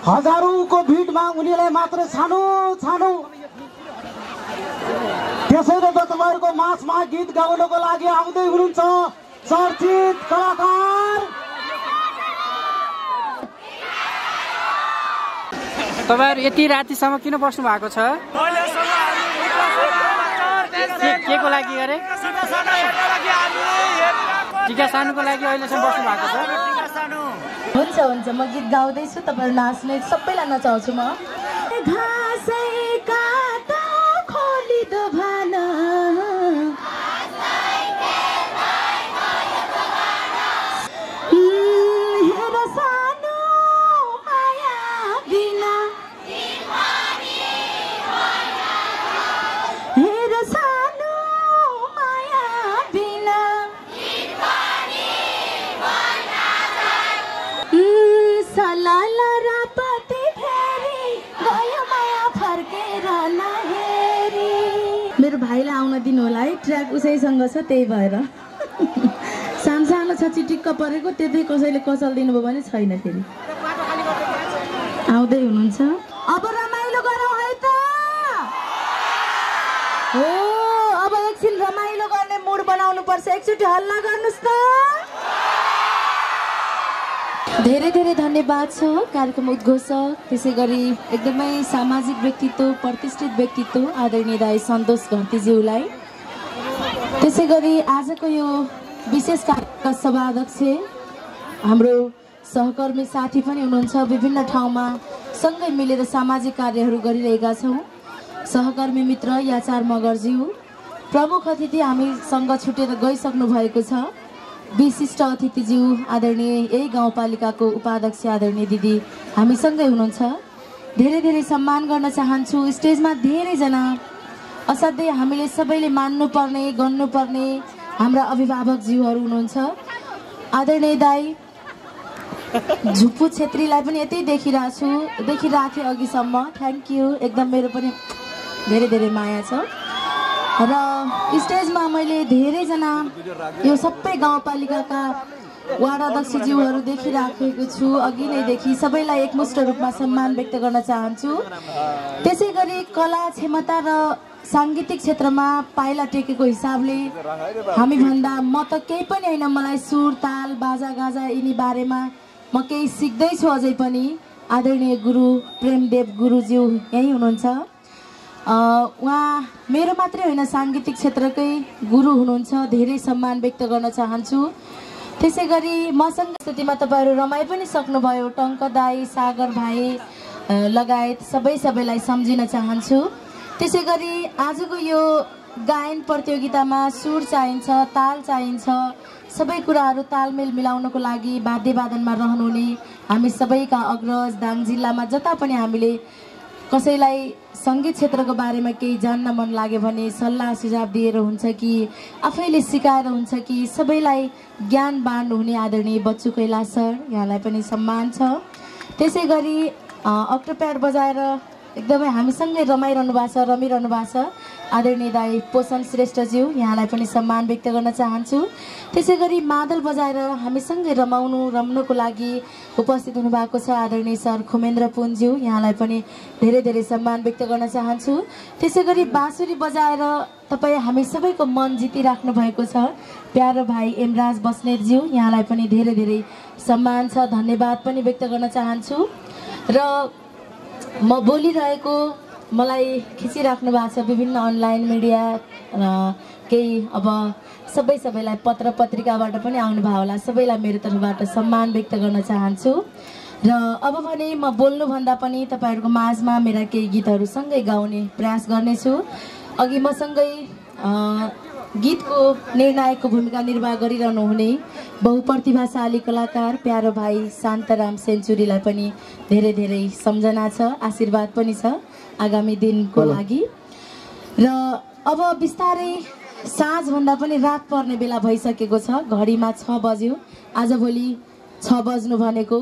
हजारौंको भिडमा उनीलाई मात्र छानो छानो। त्यसैले त तपाईहरुको माझमा गीत गाउनको लागि आउँदै हुनुहुन्छ चर्चित कलाकार। तपाईहरु यति रातिसम्म किन बस्नु भएको छ? के को लागि गरे? टिका सानुको लागि अहिलेसम्म बस्नु भएको छ? हुन्छ हुन्छ, म गीत गाउँदैछु, तपाईहरु नाच्ने, सबैलाई नचाउँछु म। घाँसैका त खोलिदो भन हेर सानो माया बिना, हेर सानो माया बिना सलाला रापति फेरि गयो माया फर्केर नहेरी। मेरो भाइलाई आउन दिनु होला है, ट्र्याक उसैसँग छ, त्यही भएर सानो छ चिटिक्क परेको, त्यतै कसैले कचल दिनुभयो भने छैन। फेरि आउँदै हुनुहुन्छ, अब रमाइलो गरौँ है त। हो अब एकछिन रमाइलो गर्ने मुड बनाउनु पर्छ, एकचोटि हल्ला गर्नुस् त। धेरै धेरै धन्यवाद छ कार्यक्रम उद्घोषक, त्यसै गरी एकदमै सामाजिक व्यक्तित्व, प्रतिष्ठित व्यक्तित्व आदरणीय दाइ सन्तोष घन्टीज्यूलाई। त्यसै गरी आजको यो विशेष कार्यक्रमका सभाध्यक्ष हाम्रो सहकर्मी साथी पनि हुनुहुन्छ, विभिन्न ठाउँमा सँगै मिलेर सामाजिक कार्यहरू गरिरहेका छौँ। सहकर्मी मित्र याचार मगरज्यू, प्रमुख अतिथि हामीसँग छुटेर गइसक्नु भएको छ, विशिष्ट अतिथिज्यू आदरणीय यही गाउँपालिकाको उपाध्यक्ष आदरणीय दिदी हामीसँगै हुनुहुन्छ। धेरै धेरै सम्मान गर्न चाहन्छु। स्टेजमा धेरैजना असाध्यै हामीले सबैले मान्नुपर्ने गर्नुपर्ने हाम्रा अभिभावकज्यूहरू हुनुहुन्छ। आदरणीय दाई झुप्पु छेत्रीलाई पनि यतै देखिरहेको थिएँ अघिसम्म, थ्याङ्क यू, एकदम मेरो पनि धेरै धेरै माया छ। र स्टेजमा मैले धेरैजना यो सबै गाउँपालिकाका वार्ड अध्यक्षज्यूहरू देखिराखेको छु, अघि नैदेखि सबैलाई एकमुष्ट रूपमा सम्मान व्यक्त गर्न चाहन्छु। त्यसै गरी कला क्षमता र साङ्गीतिक क्षेत्रमा पाइला टेकेको हिसाबले हामी भन्दा म त केही पनि होइन, मलाई सुर ताल बाजा गाजा यिनी बारेमा म केही सिक्दैछु अझै पनि। आदरणीय गुरु प्रेमदेव गुरुज्यू यही हुनुहुन्छ, उहाँ मेरो मात्रै होइन साङ्गीतिक क्षेत्रकै गुरु हुनुहुन्छ, धेरै सम्मान व्यक्त गर्न चाहन्छु। त्यसै गरी मसँग स्थितिमा तपाईँहरू रमाइ पनि सक्नुभयो, टङ्क दाई, सागर भाइ लगायत सबैलाई सम्झिन चाहन्छु। त्यसै गरी आजको यो गायन प्रतियोगितामा सुर चाहिन्छ, ताल चाहिन्छ, सबै कुराहरू तालमेल मिलाउनको लागि वाद्यवादनमा रहनुहुने हामी सबैका अग्रज दाङ जिल्लामा जता पनि हामीले कसैलाई सङ्गीत क्षेत्रको बारेमा केही जान्न मन लाग्यो भने सल्लाह सुझाव दिएर हुन्छ कि आफैले सिकाएर हुन्छ कि सबैलाई ज्ञान बाँड्नुहुने आदरणीय बच्चु कैलाश सर, यहाँलाई पनि सम्मान छ। त्यसै गरी अक्टोप्याड बजाएर एकदमै हामीसँगै रमाइरहनु भएको छ, रमिरहनु भएको छ आदरणीय दाई पोषण श्रेष्ठज्यू, यहाँलाई पनि सम्मान व्यक्त गर्न चाहन्छु। त्यसै गरी मादल बजाएर हामीसँगै रम्नको लागि उपस्थित हुनुभएको छ आदरणीय सर खुमेन्द्र पुन्ज्यू, यहाँलाई पनि धेरै धेरै सम्मान व्यक्त गर्न चाहन्छु। त्यसै गरी बाँसुरी बजाएर तपाईँ हामी सबैको मन जितिराख्नु भएको छ प्यारो भाइ एमराज बस्नेतज्यू, यहाँलाई पनि धेरै धेरै सम्मान छ, धन्यवाद पनि व्यक्त गर्न चाहन्छु। र म बोलिरहेको मलाई खिचिराख्नु भएको छ विभिन्न अनलाइन मिडिया र केही अब सबैलाई पत्र पत्रिकाबाट पनि आउनुभयो होला, सबैलाई मेरो तर्फबाट सम्मान व्यक्त गर्न चाहन्छु। र अब भने म बोल्नुभन्दा पनि तपाईँहरूको माझमा मेरा केही गीतहरू सँगै गाउने प्रयास गर्नेछु। अघि मसँगै गीतको निर्णायकको भूमिका निर्वाह गरिरहनु हुने बहुप्रतिभाशाली कलाकार प्यारो भाइ शान्तराम सेन्चुरीलाई पनि धेरै धेरै सम्झना छ, आशीर्वाद पनि छ आगामी दिनको लागि। र अब बिस्तारै साँझभन्दा पनि रात पर्ने बेला भइसकेको छ, घडीमा 6 बज्यो, आजभोलि 6 बज्नु भनेको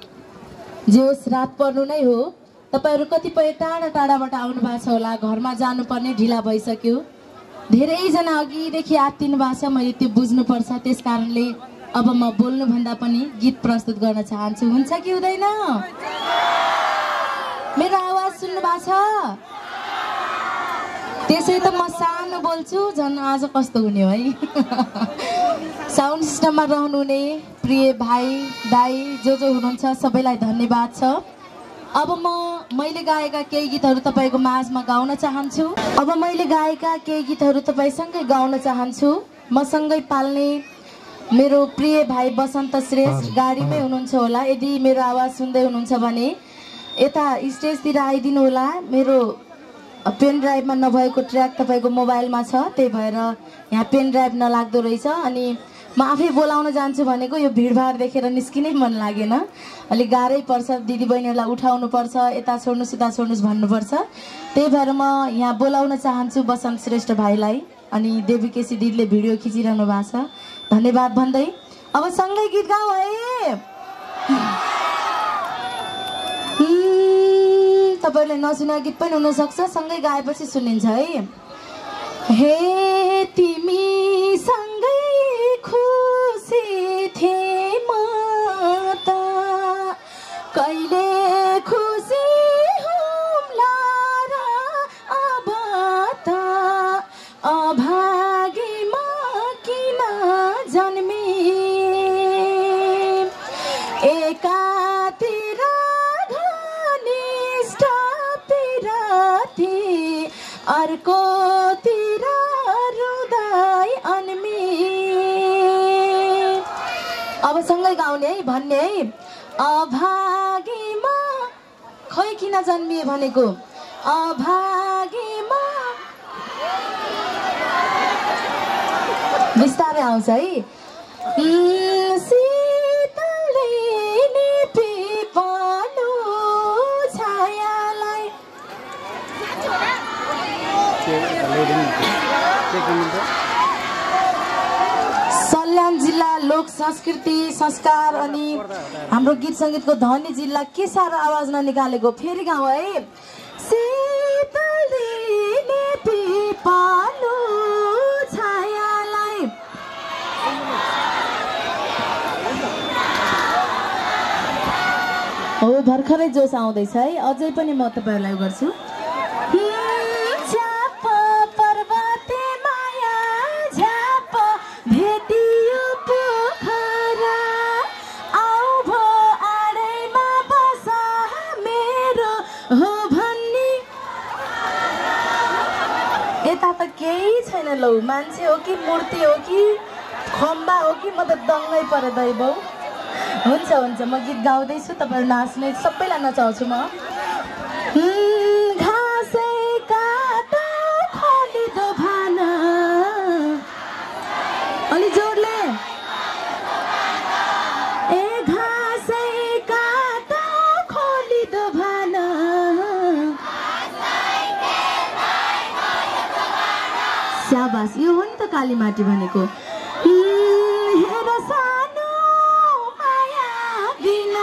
जोस् रात पर्नु नै हो। तपाईहरु कतिपय टाढा टाढाबाट आउनु भएको छ होला, घरमा जानुपर्ने ढिला भइसक्यो, धेरैजना अघिदेखि आत्तिनु भएको छ, मैले त्यो बुझ्नुपर्छ। त्यस कारणले अब म बोल्नु भन्दा पनि गीत प्रस्तुत गर्न चाहन्छु, हुन्छ कि हुँदैन? छ त्यसै त म सानो बोल्छु झन् आज कस्तो हुने हो है साउन्ड सिस्टममा रहनुहुने प्रिय भाइ दाइ जो हुनुहुन्छ सबैलाई धन्यवाद छ। अब मैले गाएका केही गीतहरू तपाईँको माझमा गाउन चाहन्छु। अब मैले गाएका केही गीतहरू तपाईँसँगै गाउन चाहन्छु। मसँगै पाल्ने मेरो प्रिय भाइ बसन्त श्रेष्ठ गाडीमै हुनुहुन्छ होला। यदि मेरो आवाज सुन्दै हुनुहुन्छ भने यता स्टेजतिर आइदिनु होला। मेरो पेन ड्राइभमा नभएको ट्र्याक तपाईँको मोबाइलमा छ, त्यही भएर यहाँ पेन ड्राइभ नलाग्दो रहेछ। अनि म आफै बोलाउन जान्छु भनेको यो भिडभाड देखेर निस्किनै मन लागेन। अलिक गाह्रै पर्छ, दिदीबहिनीहरूलाई उठाउनु पर्छ, यता छोड्नुहोस् उता छोड्नुहोस् भन्नुपर्छ। त्यही भएर म यहाँ बोलाउन चाहन्छु बसन्त श्रेष्ठ भाइलाई। अनि देवी केसी दिदीले भिडियो खिचिरहनु भएको छ, धन्यवाद भन्दै अब सँगै गीत गाउँ है। तपाईँले नसुनेको गीत पनि हुनसक्छ, सँगै गाएपछि सुनिन्छ है। हे तिमी सँगै खुसी थिए म त कहिले खुसी हुम्ला र अब त अभागीमा किन जन्मी एकातिर घनिष्ठ पिराती अर्कोतिर हृदय अन्मी। अब सँगै गाउने है, भन्ने है। अभागीमा खै किन जन्मिए भनेको अभागीमा बिस्तारै आउँछ है। शीतलले निपी पालो छायालाई सल्यान जिल्ला लोक संस्कृति संस्कार अनि हाम्रो गीत सङ्गीतको धनी जिल्ला के साह्रो आवाज ननिकालेको। फेरि गाउँ है। शीतलले निपी पालो छायालाई हो भर्खरै जोस आउँदैछ है। अझै पनि म तपाईँहरूलाई गर्छु। यता त केही छैन लौ, मान्छे हो कि मूर्ति हो कि खम्बा हो कि म त दङ्गै परे दैबौ। हुन्छ हुन्छ, म गीत गाउँदैछु, तपाईँहरू नाच्ने सबैलाई नचाउँछु म। घाँसै काटा खोलिदो भान अलि जोडले ए घाँसै काटा खोलिदो भान स्याबास, यो हो नि त कालीमाटी भनेको। हेर सानो माया बिना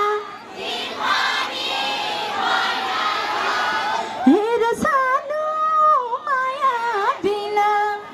हेर सानो माया बिना।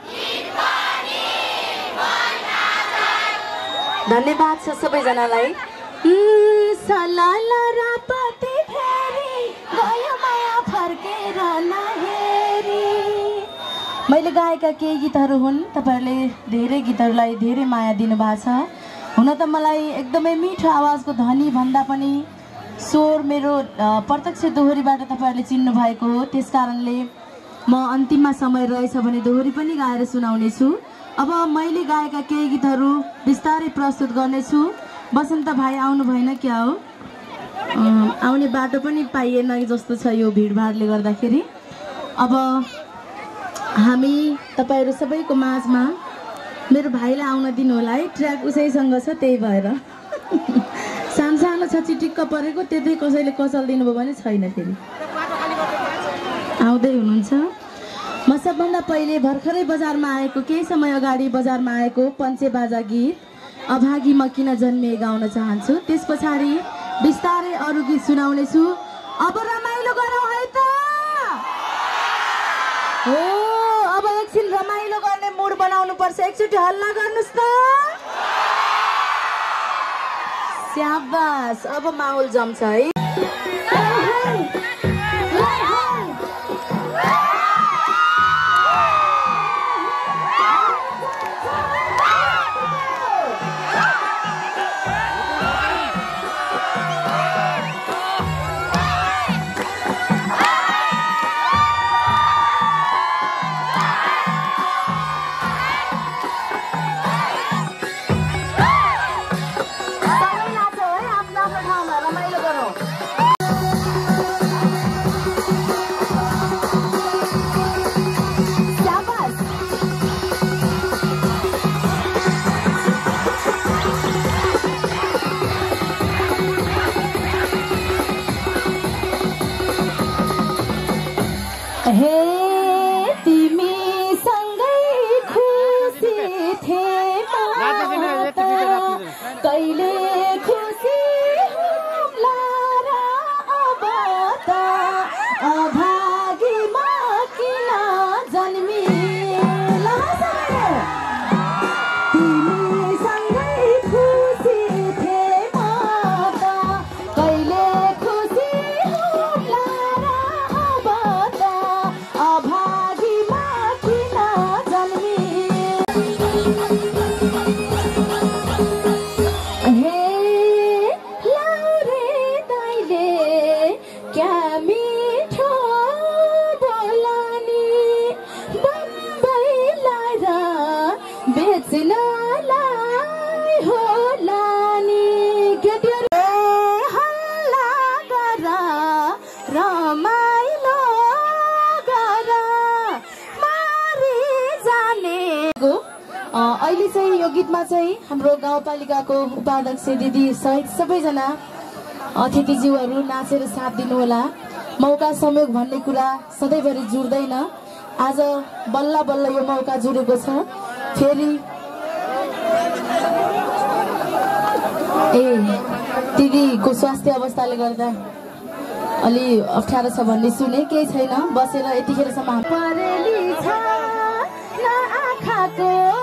धन्यवाद छ सबैजनालाई। सलाला रापति फेरि गयो माया फर्केर नहेरी। मैले गाएका केही गीतहरू हुन्। तपाईँहरूले धेरै गीतहरूलाई धेरै माया दिनुभएको छ। हुन त मलाई एकदमै मिठो आवाजको धनी भन्दा पनि स्वर मेरो प्रत्यक्ष दोहोरीबाट तपाईँहरूले चिन्नु भएको हो। त्यस कारणले म अन्तिममा समय रहेछ भने दोहोरी पनि गाएर सुनाउनेछु। अब मैले गाएका केही गीतहरू बिस्तारै प्रस्तुत गर्नेछु। बसन्त भाइ आउनु भएन क्या हो, आउने बाटो पनि पाइएन जस्तो छ यो भिडभाडले गर्दाखेरि। अब हामी तपाईँहरू सबैको माझमा मेरो भाइलाई आउन दिनु होला है। ट्र्याक उसैसँग छ, त्यही भएर सानो सानो छ चिटिक्क परेको, त्यतै कसैले कचल दिनुभयो भने छैन। फेरि आउँदै हुनुहुन्छ। म सबभन्दा पहिले भर्खरै बजारमा आएको, केही समय अगाडि बजारमा आएको पञ्चे बाजा गीत अभागी म किन जन्मिए गाउन चाहन्छु। त्यस पछाडि बिस्तारै अरू गीत सुनाउनेछु। अब रमाइलो गरौँ है त हो। अब एकछिन रमाइलो गर्ने मुड बनाउनु पर्छ। एकचोटि हल्ला गर्नुस् त। स्याबास, अब माहौल जम्छ है। हे तिमीसँगै खुसी थिए कहिले खुसी हुम्ला र अब त अभागीमा किन जन्मिला तिमीसँगै खुसी थिए म त कहिले खुसी हुम्ला र अब त अभागीमा किन जन्मी हे लाउरे दाइले क्या मिठो बोलानी बम्बई लाएर बेच्नलाई होला नि केटीहरू हल्ला गर रमाइलो गर मारी जानेको अहिले चाहिँ यो गीतमा चाहिँ हाम्रो गाउँपालिकाको उपाध्यक्ष दिदी सहित सबैजना अतिथिज्यूहरू नाचेर साथ दिनुहोला। मौका संयोग भन्ने कुरा सधैँभरि जुड्दैन, आज बल्ल बल्ल यो मौका जुडेको छ। फेरि दिदीको स्वास्थ्य अवस्थाले गर्दा अलि अप्ठ्यारो छ भन्ने सुने, केही छैन, बसेर यतिखेरसम्म परेली छ न आँखाको